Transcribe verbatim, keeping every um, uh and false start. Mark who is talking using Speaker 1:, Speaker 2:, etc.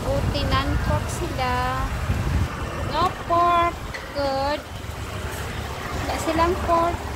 Speaker 1: Buti non-pork sila. No pork. Good. Wala silang pork.